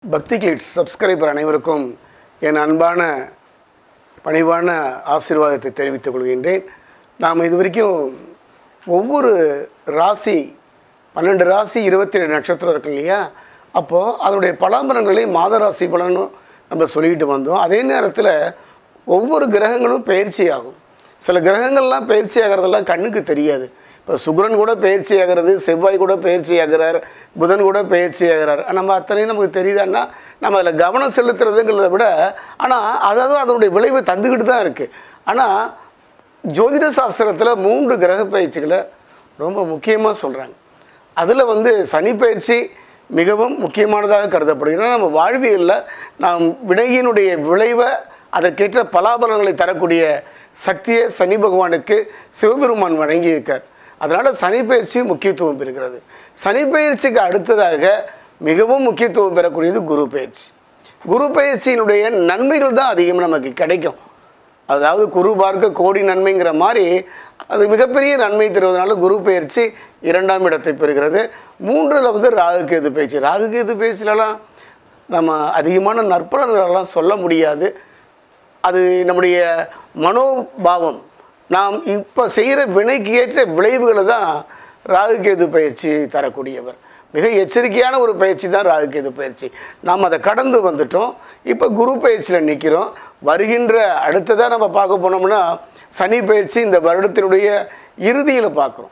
பக்தி glitz subscriber அனைவருக்கும் என் அன்பான பணிவான ஆசீர்வாதத்தை தெரிவித்துக் கொள்கின்றேன். நாம் இதுவரைக்கும் ஒவ்வொரு ராசி 12 ராசி 27 நட்சத்திரம் இருக்கு இல்லையா, அப்போது அதனுடைய பலாபலன்களையும் மாத ராசி பலனும் நம்ம சொல்லிக்கிட்டு வந்தோம். அதே நேரத்தில் ஒவ்வொரு கிரகங்களும் பயிற்சி ஆகும். சில கிரகங்கள்லாம் பயிற்சி ஆகிறதெல்லாம் கண்ணுக்கு தெரியாது. இப்போ சுக்கிரன் கூட பயிற்சி ஆகிறது, செவ்வாய் கூட பயிற்சி ஆகிறார், புதன் கூட பயிற்சி ஆகிறார். நம்ம அத்தனையும் நமக்கு தெரியுதான்னா நம்ம அதில் கவனம் செலுத்துறதுங்கிறத விட ஆனால் அதாவது அதனுடைய விளைவு தந்துக்கிட்டு தான் இருக்குது. ஆனால் ஜோதிட சாஸ்திரத்தில் 3 கிரக பயிற்சிகளை ரொம்ப முக்கியமாக சொல்கிறாங்க. அதில் சனி பயிற்சி மிகவும் முக்கியமானதாக கருதப்படுகிறது. நம்ம வாழ்வியலில் நாம் வினையினுடைய விளைவை அதற்கேற்ற பலாபலங்களை தரக்கூடிய சக்தியை சனி பகவானுக்கு சிவபெருமான் வழங்கியிருக்கார். அதனால் சனி பயிற்சி முக்கியத்துவம் பெறுகிறது. சனி பயிற்சிக்கு அடுத்ததாக மிகவும் முக்கியத்துவம் பெறக்கூடியது குரு பயிற்சி. குரு பயிற்சியினுடைய நன்மைகள் தான் அதிகம் நமக்கு கிடைக்கும். அதாவது குரு பார்க்க கோடி நன்மைங்கிற மாதிரி அது மிகப்பெரிய நன்மை தருவதனால குரு பயிற்சி 2ஆம் இடத்தை பெறுகிறது. 3ல் ராகுகேது பயிற்சி. ராகுகேது பயிற்சியிலலாம் நம்ம அதிகமான நற்பலன்களெல்லாம் சொல்ல முடியாது. அது நம்முடைய மனோபாவம், நாம் இப்போ செய்கிற வினைக்கு ஏற்ற விளைவுகளை தான் ராகுகேது பயிற்சி தரக்கூடியவர். மிக எச்சரிக்கையான ஒரு பயிற்சி தான் ராகுகேது பயிற்சி. நாம் அதை கடந்து வந்துட்டோம். இப்போ குரு பயிற்சியில் நிற்கிறோம். வருகின்ற அடுத்ததாக நம்ம பார்க்க போனோம்னா சனி பயிற்சி இந்த வருடத்தினுடைய இறுதியில் பார்க்குறோம்.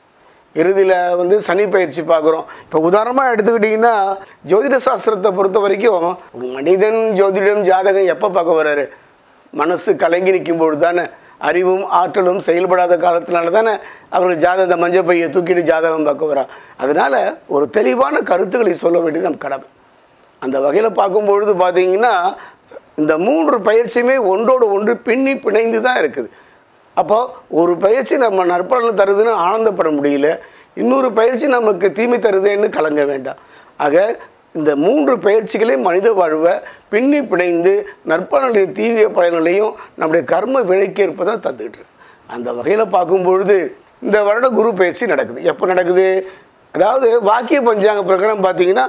இறுதியில் சனி பயிற்சி பார்க்குறோம். இப்போ உதாரணமாக எடுத்துக்கிட்டிங்கன்னா ஜோதிட சாஸ்திரத்தை பொறுத்த வரைக்கும் மனிதன் ஜோதிடம் ஜாதகம் எப்போ பார்க்க வர்றாரு? மனசு கலங்கி நிற்கும் பொழுது தானே, அறிவும் ஆற்றலும் செயல்படாத காலத்தினால தானே அவர்கள் ஜாதகத்தை மஞ்சள் பையை தூக்கிட்டு ஜாதகம் பார்க்க வரா. அதனால் ஒரு தெளிவான கருத்துக்களை சொல்ல வேண்டியது நம் கடமை. அந்த வகையில் பார்க்கும்பொழுது பார்த்திங்கன்னா இந்த 3 பயிற்சியுமே ஒன்றோடு ஒன்று பின்னி பிணைந்து தான் இருக்குது. அப்போது ஒரு பயிற்சி நம்ம நற்பலன் தருதுன்னு ஆனந்தப்பட முடியல, இன்னொரு பயிற்சி நமக்கு தீமை தருதுன்னு கலங்க வேண்டாம். ஆக இந்த 3 பயிற்சிகளையும் மனித வாழ்வை பின்னி பிணைந்து நற்பலனையும் தீவிர பயன்களையும் நம்முடைய கர்ம வினைக்கேற்ப தான் தந்துக்கிட்டு. அந்த வகையில் பார்க்கும்பொழுது இந்த வருடம் குரு பயிற்சி நடக்குது. எப்போ நடக்குது? அதாவது வாக்கிய பஞ்சாங்க பிரகாரம் பார்த்திங்கன்னா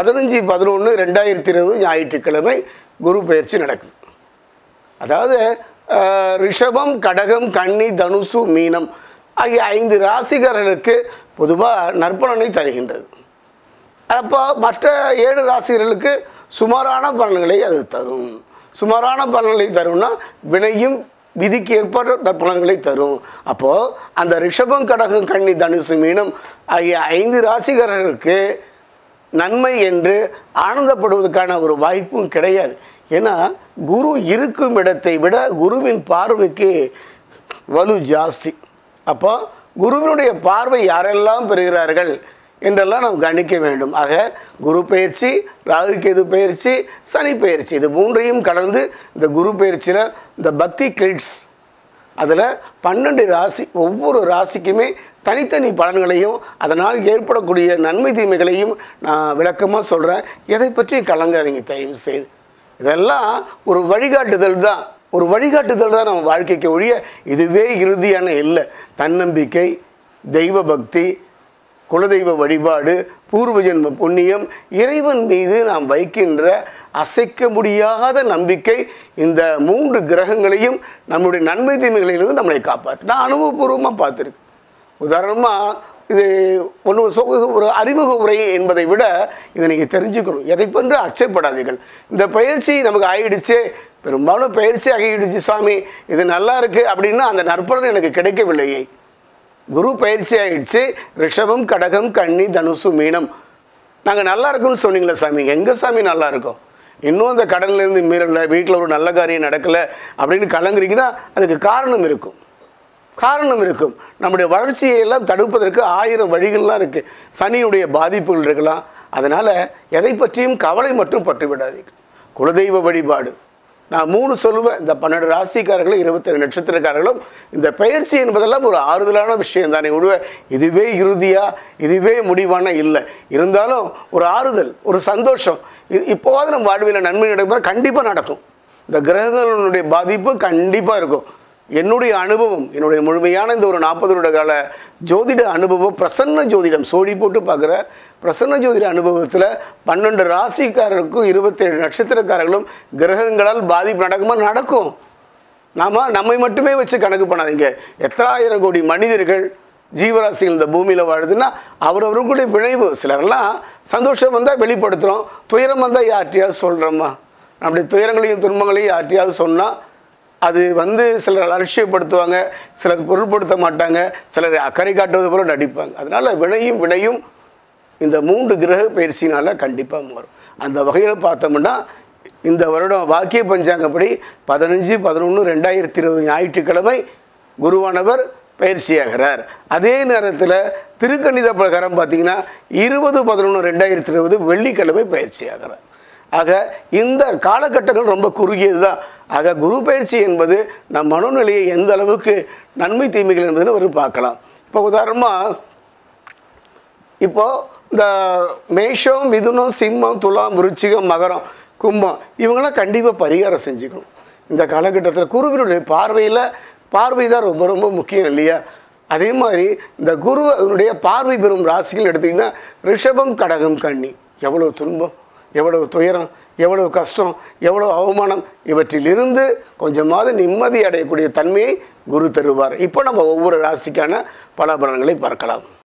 15/11/2020 ஞாயிற்றுக்கிழமை குரு பயிற்சி நடக்குது. அதாவது ரிஷபம், கடகம், கன்னி, தனுசு, மீனம் ஆகிய 5 ராசிகாரர்களுக்கு பொதுவாக நற்பலனை தருகின்றது. அப்போ மற்ற 7 ராசிகளுக்கு சுமாரான பலன்களை அது தரும். சுமாரான பலன்களை தரும்னா வினையும் விதிக்கு ஏற்பட்ட பலன்களை தரும். அப்போது அந்த ரிஷபம், கடகம், கன்னி, தனுசு, மீனம் ஆகிய 5 ராசிகாரர்களுக்கு நன்மை என்று ஆனந்தப்படுவதற்கான ஒரு வாய்ப்பும் கிடையாது. ஏன்னா குரு இருக்கும் இடத்தை விட குருவின் பார்வைக்கு வலு ஜாஸ்தி. அப்போ குருவினுடைய பார்வை யாரெல்லாம் பெறுகிறார்கள் என்றெல்லாம் நாம் கணிக்க வேண்டும். ஆக குரு பயிற்சி, ராகுகேது பயிற்சி, சனி பயிற்சி இது 3ஐயும் கடந்து இந்த குரு பயிற்சியில் இந்த பக்தி கிளிட்ஸ் அதில் 12 ராசி, ஒவ்வொரு ராசிக்குமே தனித்தனி பலன்களையும் அதனால் ஏற்படக்கூடிய நன்மை தீமைகளையும் நான் விளக்கமாக சொல்கிறேன். எதை பற்றி கலங்காதீங்க தயவு செய்து. இதெல்லாம் ஒரு வழிகாட்டுதல் தான், ஒரு வழிகாட்டுதல் தான் நம்ம வாழ்க்கைக்கு ஒழிய இதுவே இறுதியான இல்லை. தன்னம்பிக்கை, தெய்வ பக்தி, குலதெய்வ வழிபாடு, பூர்வ ஜென்ம புண்ணியம், இறைவன் மீது நாம் வைக்கின்ற அசைக்க முடியாத நம்பிக்கை இந்த 3 கிரகங்களையும் நம்முடைய நன்மை தீமைகளிலிருந்து நம்மளை காப்பாற்று. நான் அனுபவபூர்வமாக பார்த்துருக்கேன். உதாரணமாக இது ஒரு அறிமுக உரை என்பதை விட இதை நீங்கள் தெரிஞ்சுக்கணும். எதை போன்று அச்சப்படாதீர்கள். இந்த பயிற்சி நமக்கு ஆகிடுச்சு, பெரும்பாலும் பயிற்சி ஆகிடுச்சு சாமி, இது நல்லா இருக்குது அப்படின்னா அந்த நற்பலன் எனக்கு கிடைக்கவில்லையே. குரு பயிற்சி ஆகிடுச்சு, ரிஷபம், கடகம், கன்னி, தனுசு, மீனம் நாங்கள் நல்லா இருக்குன்னு சொன்னீங்களே சாமி, எங்கே சாமி நல்லா இருக்கோம்? இன்னும் அந்த கடன்லேருந்து மீறலை, வீட்டில் ஒரு நல்ல காரியம் நடக்கலை அப்படின்னு கலங்குறீங்கன்னா அதுக்கு காரணம் இருக்கும். நம்முடைய வளர்ச்சியை எல்லாம் தடுப்பதற்கு 1000 வழிகள்லாம் இருக்குது. சனியுடைய பாதிப்புகள் இருக்கலாம். அதனால் எதை பற்றியும் கவலை மட்டும் பட்டு விடாதீர்கள். குலதெய்வ வழிபாடு நான் 3 சொல்லுவேன். இந்த 12 ராசிக்காரர்களும் 27 நட்சத்திரக்காரர்களும் இந்த பயிற்சி என்பதெல்லாம் ஒரு ஆறுதலான விஷயம் தானே விடுவ. இதுவே இறுதியாக, இதுவே முடிவான இல்லை. இருந்தாலும் ஒரு ஆறுதல், ஒரு சந்தோஷம். இப்போவாது நம்ம வாழ்வில் நன்மை நடக்கும், கண்டிப்பாக நடக்கும். இந்த கிரகங்களுடைய பாதிப்பு கண்டிப்பாக இருக்கும். என்னுடைய அனுபவம், என்னுடைய முழுமையான இந்த ஒரு 40 வருட கால ஜோதிட அனுபவம், பிரசன்ன ஜோதிடம் சோடி போட்டு பார்க்குற பிரசன்ன ஜோதிட அனுபவத்தில் 12 ராசிக்காரருக்கும் 27 நட்சத்திரக்காரர்களும் கிரகங்களால் பாதிப்பு நடக்குமா? நடக்கும். நம்மை மட்டுமே வச்சு கணக்கு பண்ணாதீங்க. எத்தனாயிரம் கோடி மனிதர்கள் ஜீவராசிகள் இந்த பூமியில் வாழுதுன்னா அவரவர்களுடைய விளைவு. சிலரெல்லாம் சந்தோஷம் வந்தால் வெளிப்படுத்துகிறோம், துயரம் வந்தால் யார்ட்டையாவது சொல்கிறோமா? நம்முடைய துயரங்களையும் துன்பங்களையும் யார்ட்டையாவது சொன்னால் அது சிலர் அலட்சியப்படுத்துவாங்க, சிலர் பொருள்படுத்த மாட்டாங்க, சிலர் அக்கறை காட்டுவது போல நடிப்பாங்க. அதனால் வினையும் இந்த 3 கிரக பயிற்சினால் கண்டிப்பாக மாறும். அந்த வகையில் பார்த்தோம்னா இந்த வருடம் வாக்கிய பஞ்சாங்கப்படி 15/11/2020 ஞாயிற்றுக்கிழமை குருவானவர் பயிற்சியாகிறார். அதே நேரத்தில் திருக்கணித பிரகாரம் பார்த்தீங்கன்னா 20/11/2020 வெள்ளிக்கிழமை பயிற்சியாகிறார். ஆக இந்த காலகட்டங்கள் ரொம்ப குறுகியது தான். ஆக குரு பயிற்சி என்பது நம் மனோநிலையை எந்த அளவுக்கு நன்மை தீமைகள் என்பதுன்னு ஒரு பார்க்கலாம். இப்போ உதாரணமாக இந்த மேஷம், மிதுனம், சிம்மம், துலாம், விருச்சிகம், மகரம், கும்பம் இவங்களாம் கண்டிப்பாக பரிகாரம் செஞ்சுக்கணும். இந்த காலகட்டத்தில் குருவினுடைய பார்வை தான் ரொம்ப ரொம்ப முக்கியம் இல்லையா? அதே மாதிரி இந்த குருவனுடைய பார்வை பெறும் ராசிகள் எடுத்திங்கன்னா ரிஷபம், கடகம், கன்னி. எவ்வளோ துன்பம், எவ்வளவு துயரம், எவ்வளவு கஷ்டம், எவ்வளவு அவமானம், இவற்றிலிருந்து கொஞ்சமாவது நிம்மதி அடையக்கூடிய தன்மையை குரு தருவார். இப்போ நம்ம ஒவ்வொரு ராசிக்கான பலாபலன்களை பார்க்கலாம்.